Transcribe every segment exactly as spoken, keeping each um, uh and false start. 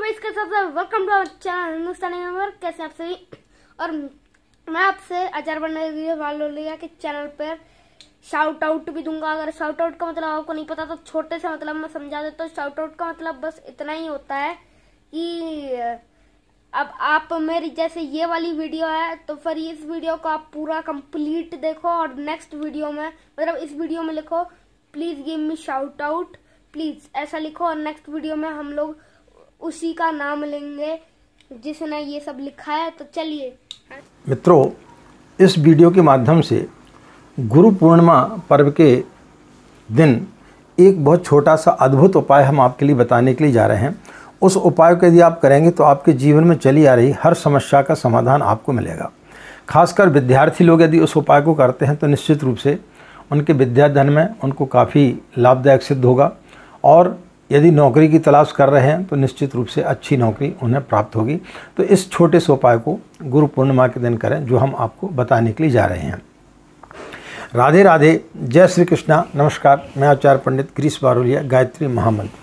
भाई इसके साथ welcome to our channel Hindustani member. कैसे आप सभी। और मैं आपसे आचार बनने के लिए मान लो लिया कि चैनल पर शाउट आउट भी दूंगा। अगर शाउट आउट का मतलब आपको नहीं पता तो छोटे से मतलब मैं समझा देता हूँ। शाउट आउट का मतलब बस इतना ही होता है कि अब आप मेरी जैसे ये वाली वीडियो है तो फिर इस वीडियो को आप पूरा कंप्लीट देखो और नेक्स्ट वीडियो में मतलब इस वीडियो में लिखो please give me shout out, please ऐसा लिखो और नेक्स्ट वीडियो में हम लोग उसी का नाम लेंगे जिसने ये सब लिखा है। तो चलिए मित्रों, इस वीडियो के माध्यम से गुरु पूर्णिमा पर्व के दिन एक बहुत छोटा सा अद्भुत उपाय हम आपके लिए बताने के लिए जा रहे हैं। उस उपाय को यदि आप करेंगे तो आपके जीवन में चली आ रही हर समस्या का समाधान आपको मिलेगा। खासकर विद्यार्थी लोग यदि उस उपाय को करते हैं तो निश्चित रूप से उनके विद्याधन में उनको काफ़ी लाभदायक सिद्ध होगा। और यदि नौकरी की तलाश कर रहे हैं तो निश्चित रूप से अच्छी नौकरी उन्हें प्राप्त होगी। तो इस छोटे से उपाय को गुरु पूर्णिमा के दिन करें जो हम आपको बताने के लिए जा रहे हैं। राधे राधे, जय श्री कृष्णा। नमस्कार, मैं आचार्य पंडित गिरीश बारोलिया। गायत्री महामंत्र।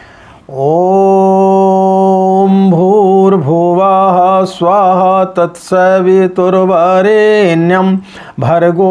ओम भूर्भुवः स्वाहा तत्सवितुर्वरेण्यं भर्गो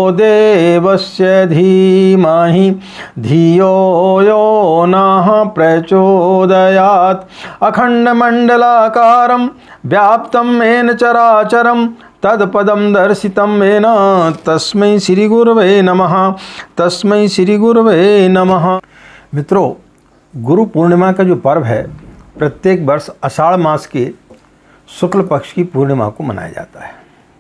देवस्य धीमहि धियो यो नः प्रचोदयात्। अखण्डमण्डलाकारं व्याप्तं येन चराचरं तत्पदं दर्शितं येन तस्मै श्री गुरवे नमः। तस्मै श्री गुरवे नमः। मित्रों, गुरु पूर्णिमा का जो पर्व है प्रत्येक वर्ष आषाढ़ मास के शुक्ल पक्ष की पूर्णिमा को मनाया जाता है।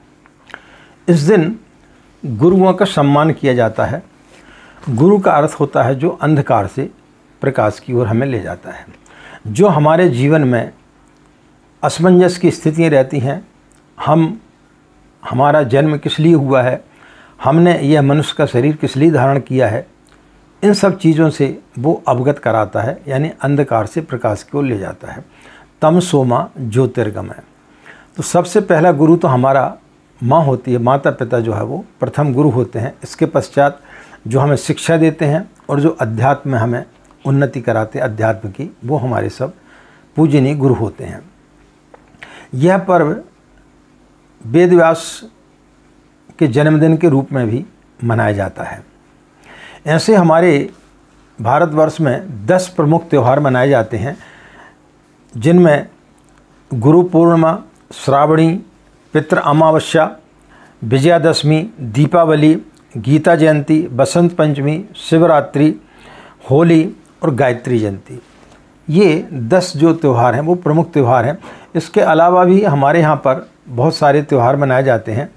इस दिन गुरुओं का सम्मान किया जाता है। गुरु का अर्थ होता है जो अंधकार से प्रकाश की ओर हमें ले जाता है। जो हमारे जीवन में असमंजस की स्थितियाँ रहती हैं, हम हमारा जन्म किस लिए हुआ है, हमने यह मनुष्य का शरीर किस लिए धारण किया है, इन सब चीज़ों से वो अवगत कराता है, यानी अंधकार से प्रकाश की ओर ले जाता है। तम सोमा ज्योतिर्गमय। तो सबसे पहला गुरु तो हमारा माँ होती है, माता पिता जो है वो प्रथम गुरु होते हैं। इसके पश्चात जो हमें शिक्षा देते हैं और जो अध्यात्म में हमें उन्नति कराते हैं अध्यात्म की, वो हमारे सब पूजनीय गुरु होते हैं। यह पर्व वेदव्यास के जन्मदिन के रूप में भी मनाया जाता है। ऐसे हमारे भारतवर्ष में दस प्रमुख त्यौहार मनाए जाते हैं, जिनमें गुरु पूर्णिमा, श्रावणी, पितृ अमावस्या, विजयादशमी, दीपावली, गीता जयंती, बसंत पंचमी, शिवरात्रि, होली और गायत्री जयंती, ये दस जो त्यौहार हैं वो प्रमुख त्यौहार हैं। इसके अलावा भी हमारे यहाँ पर बहुत सारे त्यौहार मनाए जाते हैं,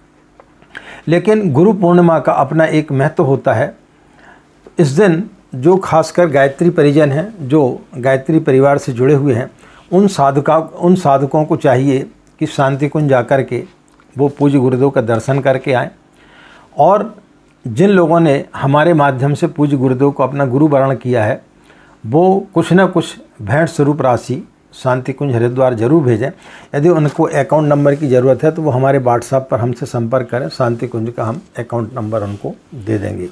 लेकिन गुरु पूर्णिमा का अपना एक महत्व होता है। इस दिन जो खासकर गायत्री परिजन हैं, जो गायत्री परिवार से जुड़े हुए हैं, उन साधका उन साधकों को चाहिए कि शांति कुंज जाकर के वो पूज्य गुरुदेव का दर्शन करके आएँ। और जिन लोगों ने हमारे माध्यम से पूज्य गुरुदेव को अपना गुरु वरण किया है वो कुछ न कुछ भेंट स्वरूप राशि शांति कुंज हरिद्वार जरूर भेजें। यदि उनको अकाउंट नंबर की ज़रूरत है तो वो हमारे व्हाट्सएप पर हमसे संपर्क करें। शांति कुंज का हम अकाउंट नंबर उनको दे देंगे।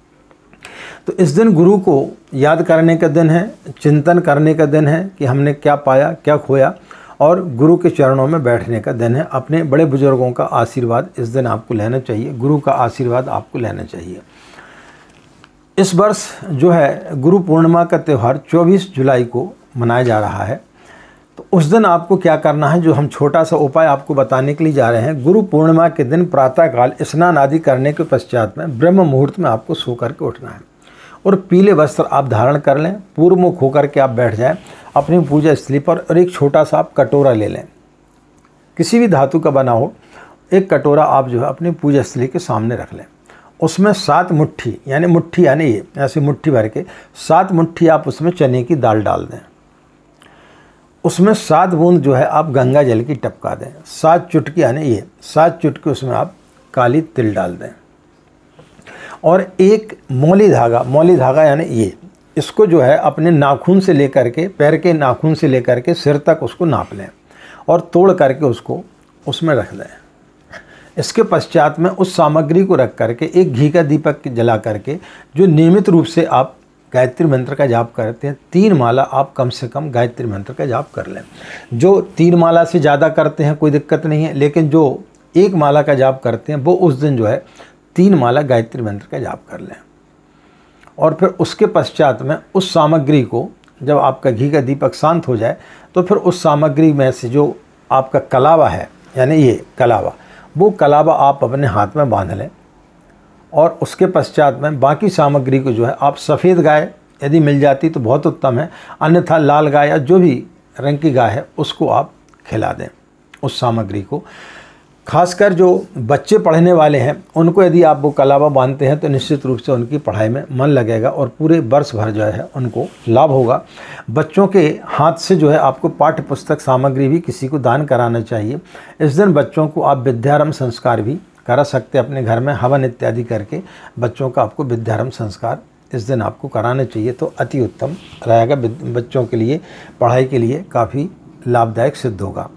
तो इस दिन गुरु को याद करने का दिन है, चिंतन करने का दिन है कि हमने क्या पाया क्या खोया, और गुरु के चरणों में बैठने का दिन है। अपने बड़े बुजुर्गों का आशीर्वाद इस दिन आपको लेना चाहिए, गुरु का आशीर्वाद आपको लेना चाहिए। इस वर्ष जो है गुरु पूर्णिमा का त्यौहार चौबीस जुलाई को मनाया जा रहा है। तो उस दिन आपको क्या करना है, जो हम छोटा सा उपाय आपको बताने के लिए जा रहे हैं। गुरु पूर्णिमा के दिन प्रातःकाल स्नान आदि करने के पश्चात में ब्रह्म मुहूर्त में आपको सो करके उठना है और पीले वस्त्र आप धारण कर लें। पूर्व मुख होकर के आप बैठ जाएं अपनी पूजा स्थली पर और एक छोटा सा आप कटोरा ले लें, किसी भी धातु का बना हो। एक कटोरा आप जो है अपनी पूजा स्थली के सामने रख लें। उसमें सात मुट्ठी, यानी मुट्ठी यानी ये ऐसे मुट्ठी भर के सात मुट्ठी आप उसमें चने की दाल डाल दें। उसमें सात बूंद जो है आप गंगा जल की टपका दें। सात चुटकी यानी ये सात चुटकी उसमें आप काली तिल डाल दें। और एक मौली धागा, मौली धागा यानी ये, इसको जो है अपने नाखून से लेकर के, पैर के नाखून से लेकर के सिर तक उसको नाप लें और तोड़ करके उसको उसमें रख दें। इसके पश्चात में उस सामग्री को रख करके एक घी का दीपक जला करके जो नियमित रूप से आप गायत्री मंत्र का जाप करते हैं, तीन माला आप कम से कम गायत्री मंत्र का जाप कर लें। जो तीन माला से ज़्यादा करते हैं कोई दिक्कत नहीं है, लेकिन जो एक माला का जाप करते हैं वो उस दिन जो है तीन माला गायत्री मंत्र का जाप कर लें। और फिर उसके पश्चात में उस सामग्री को, जब आपका घी का दीपक शांत हो जाए तो फिर उस सामग्री में से जो आपका कलावा है, यानी ये कलावा, वो कलावा आप अपने हाथ में बांध लें। और उसके पश्चात में बाकी सामग्री को जो है आप सफ़ेद गाय यदि मिल जाती तो बहुत उत्तम है, अन्यथा लाल गाय या जो भी रंग की गाय है उसको आप खिला दें उस सामग्री को। खासकर जो बच्चे पढ़ने वाले हैं उनको यदि आप वो कलावा बांधते हैं तो निश्चित रूप से उनकी पढ़ाई में मन लगेगा और पूरे वर्ष भर जो है उनको लाभ होगा। बच्चों के हाथ से जो है आपको पाठ्य पुस्तक सामग्री भी किसी को दान कराना चाहिए। इस दिन बच्चों को आप विद्यारंभ संस्कार भी करा सकते हैं, अपने घर में हवन इत्यादि करके बच्चों का आपको विद्यारंभ संस्कार इस दिन आपको कराना चाहिए, तो अति उत्तम रहेगा, बच्चों के लिए पढ़ाई के लिए काफ़ी लाभदायक सिद्ध होगा।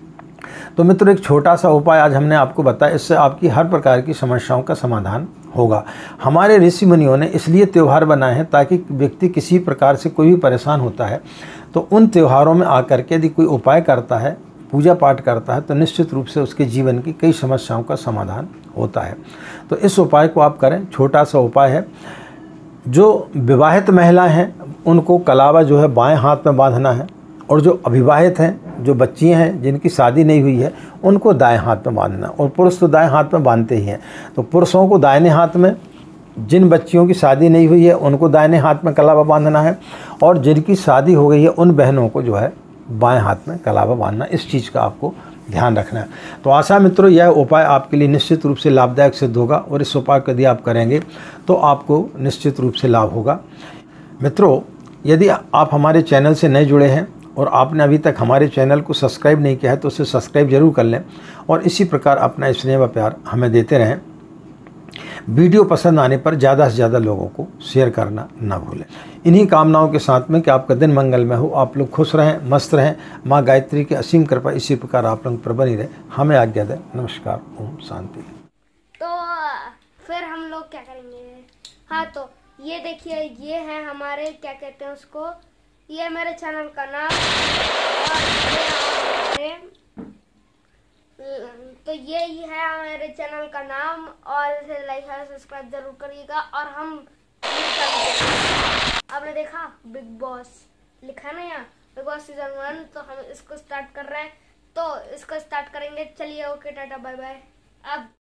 तो मित्रों, एक छोटा सा उपाय आज हमने आपको बताया, इससे आपकी हर प्रकार की समस्याओं का समाधान होगा। हमारे ऋषि मुनियों ने इसलिए त्यौहार बनाए हैं ताकि व्यक्ति किसी प्रकार से कोई भी परेशान होता है तो उन त्योहारों में आकर के यदि कोई उपाय करता है, पूजा पाठ करता है, तो निश्चित रूप से उसके जीवन की कई समस्याओं का समाधान होता है। तो इस उपाय को आप करें, छोटा सा उपाय है। जो विवाहित महिलाएं हैं उनको कलावा जो है बाएं हाथ में बांधना है, और जो अविवाहित हैं, जो बच्चियां हैं जिनकी शादी नहीं हुई है, उनको दाएं हाथ में बांधना। और पुरुष तो दाएं हाथ में बांधते ही हैं, तो पुरुषों को दाहिने हाथ में, जिन बच्चियों की शादी नहीं हुई है उनको दाहिने हाथ में कलावा बांधना है, और जिनकी शादी हो गई है उन बहनों को जो है बाएं हाथ में कलावा बांधना। इस चीज़ का आपको ध्यान रखना है। तो आशा मित्रों, यह उपाय आपके लिए निश्चित रूप से लाभदायक सिद्ध होगा, और इस उपाय को यदि आप करेंगे तो आपको निश्चित रूप से लाभ होगा। मित्रों, यदि आप हमारे चैनल से नए जुड़े हैं और आपने अभी तक हमारे चैनल को सब्सक्राइब नहीं किया है तो उसे सब्सक्राइब जरूर कर लें, और इसी प्रकार अपना स्नेह व प्यार हमें देते रहें। वीडियो पसंद आने पर ज़्यादा से ज़्यादा लोगों को शेयर करना ना भूलें। इन्हीं कामनाओं के साथ में कि आपका दिन मंगलमय हो, आप लोग खुश रहें, मस्त रहें, माँ गायत्री की असीम कृपा इसी प्रकार आप लोग पर बनी रहे। हमें आज्ञा दें। नमस्कार, ओम शांति। तो फिर हम लोग क्या करेंगे? हाँ, तो ये देखिए, ये है हमारे, क्या कहते हैं उसको, ये मेरे चैनल का नाम, और ये हमारे, तो ये ही है मेरे चैनल का नाम, और इसे लाइक और सब्सक्राइब जरूर करिएगा। और हम आपने देखा बिग बॉस लिखा है ना यहाँ, बिग बॉस सीजन वन, तो हम इसको स्टार्ट कर रहे हैं, तो इसको स्टार्ट करेंगे। चलिए, ओके, टाटा, बाय बाय। अब